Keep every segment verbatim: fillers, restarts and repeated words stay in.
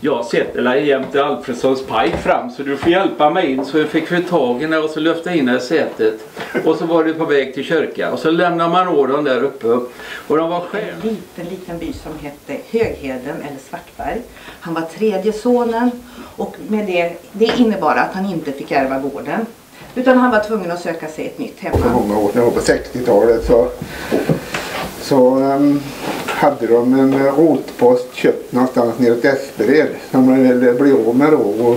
Jag sätter dig jämte Alfredssons pike fram så du får hjälpa mig in. Så jag fick vi tag i henne och så lyfte in i sätet. Och så var det på väg till kyrka. Och så lämnar man åren där uppe. Och de var själv. En liten, liten by som hette Högheden eller Svartberg. Han var tredje sonen. Och med det, det innebar att han inte fick ärva gården. Utan han var tvungen att söka sig ett nytt hemma. För många år sedan, på sextiotalet, så, så um, hade de en rotpost köpt någonstans nere i Espered som de ville bli av med då. Och,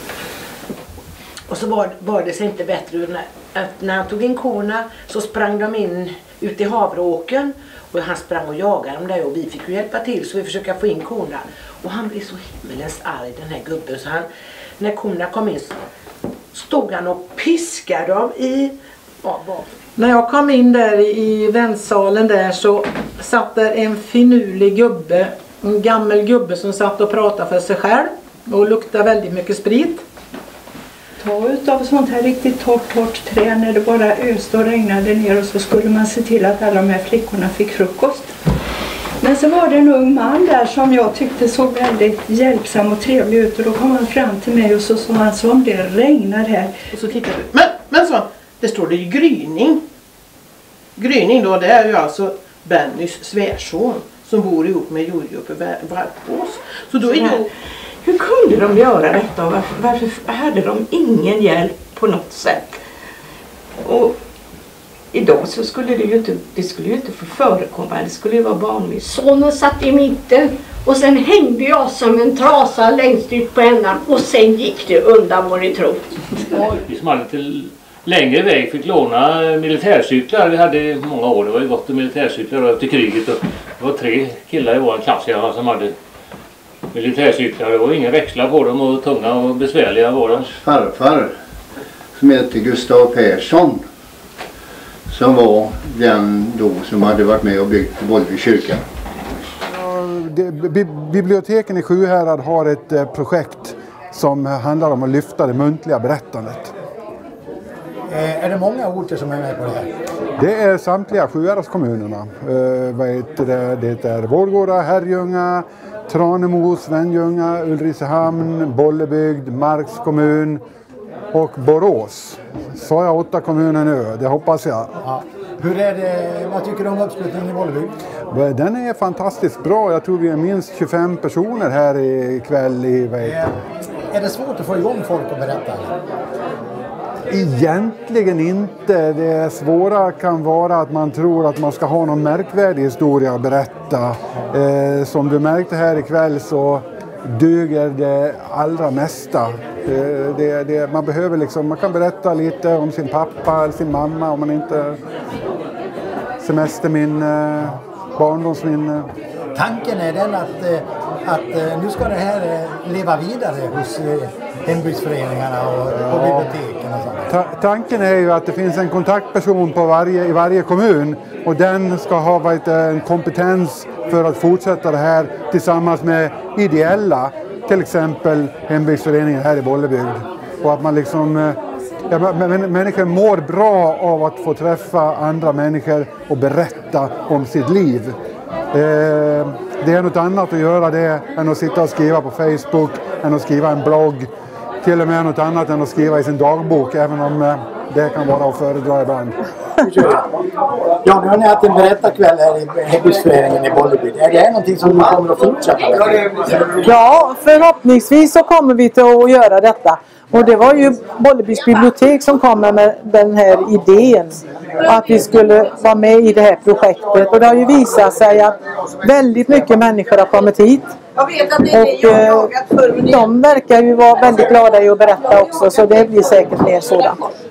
och så var, var det sig inte bättre när, att när han tog in korna så sprang de in ut i havråken och han sprang och jagade dem där och vi fick ju hjälpa till så vi försökte få in korna. Och han blev så himmelens arg den här gubben så han, när korna kom in så stod han och piskade dem i... Ja, var. När jag kom in där i väntsalen där så satt där en finurlig gubbe, en gammal gubbe som satt och pratade för sig själv och luktade väldigt mycket sprit. Ta utav sånt här riktigt torrt, torrt trä när det bara öste och regnade ner och så skulle man se till att alla de här flickorna fick frukost. Men så var det en ung man där som jag tyckte såg väldigt hjälpsam och trevlig ut och då kom han fram till mig och så sa han så om det regnar här. Och så tittade du, men, men så, det står det ju gryning. Gryning då, det är ju alltså Bennys svärson som bor ihop med Jojo uppe i Varpås. Så då är ju... Hur kunde de göra detta? Varför, varför hade de ingen hjälp på något sätt? Och idag så skulle det ju inte, det skulle ju inte få förekomma. Det skulle ju vara vanligt. Sonen satt i mitten och sen hängde jag som en trasa längst ut på ändan och sen gick det undan vad ni tror. Vi som hade lite längre väg fick låna militärcyklar. Vi hade många år, det var ju gott med militärcyklar efter kriget. Och det var tre killar i vår klass som hade militärcyklar. Det var inga växlar på dem och tunga och besvärliga var de. farfar som hette Gustav Persson som var den då som hade varit med och byggt Bollby kyrka. Biblioteken i Sjuhärad har ett projekt som handlar om att lyfta det muntliga berättandet. Är det många orter som är med på det här? Det är samtliga Sjuhäradskommunerna. Det är Vårgårda, Herrljunga, Tranemo, Svenljunga, Ulricehamn, Bollebygd, Marks kommun och Borås. Så jag åtta kommuner nu, det hoppas jag. Ja. Hur är det, vad tycker du om uppslutningen i Bollebygd? Den är fantastiskt bra. Jag tror vi är minst tjugofem personer här ikväll. I, är, är det svårt att få igång folk att berätta? Egentligen inte. Det svåra kan vara att man tror att man ska ha någon märkvärdig historia att berätta. Eh, som du märkte här ikväll så duger det allra mesta. Det, det, det, man behöver liksom, man kan berätta lite om sin pappa eller sin mamma om man inte semesterminne, barndomsminne. Tanken är den att, att nu ska det här leva vidare hos hembygdsföreningarna och, och biblioteken och sånt. Ta tanken är ju att det finns en kontaktperson på varje, i varje kommun och den ska ha varit en kompetens för att fortsätta det här tillsammans med ideella, till exempel hembygdsföreningen här i Bollebygd. Och att man liksom, ja, människor mår bra av att få träffa andra människor och berätta om sitt liv. Eh, det är något annat att göra det än att sitta och skriva på Facebook, än att skriva en blogg. Till och med något annat än att skriva i sin dagbok, även om det kan vara att föredra ibland. Ja, nu har ni haft en berättarkväll här i hembygdsföreningen i Bollebygd. Är det någonting som ni kommer att fortsätta med? Ja, förhoppningsvis så kommer vi till att göra detta. Och det var ju Bollebygds bibliotek som kom med den här idén. Att vi skulle vara med i det här projektet. Och det har ju visat sig att väldigt mycket människor har kommit hit. Och eh, de verkar ju vara väldigt glada i att berätta också. Så det blir säkert mer sådant.